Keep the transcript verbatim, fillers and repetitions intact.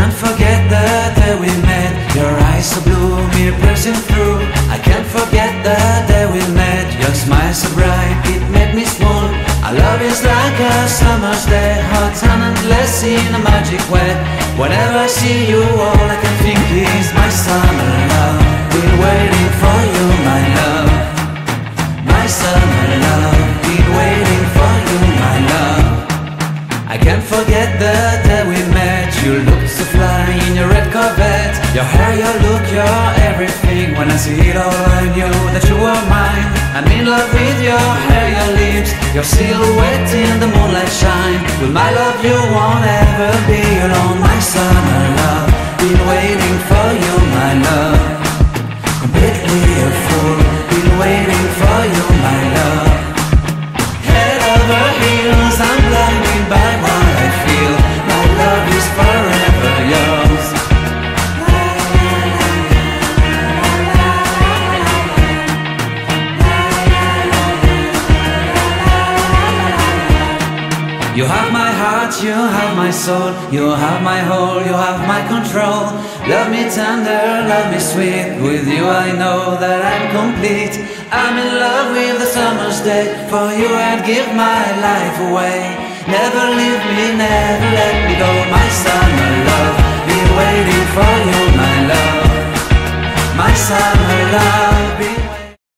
can't forget the day we met. Your eyes so blue, me piercing through. I can't forget the day we met. Your smile so bright, it made me swoon. Our love is like a summer's day, hot and endless in a magic way. Whenever I see you, all I can think is my summer love. Been waiting for you, my love. My summer love. Been waiting for you, my love. I can't forget the day we met. You looked so fly in your red Corvette. Your hair, your look, your everything. When I see it all, I knew that you were mine. I'm in love with your hair, your lips, your silhouette in the moonlight shine. With my love you won't ever be alone. My summer love, been waiting for you, my love. Completely a fool, been waiting for you, my love. Head over heels, I'm blinded by what I feel. My love is forever yours. You have my heart, you have my soul. You have my whole, you have my control. Love me tender, love me sweet. With you I know that I'm complete. I'm in love with the summer's day. For you I'd give my life away. Never leave me, never let me go. My summer love, been waiting for you, my love. My summer love, been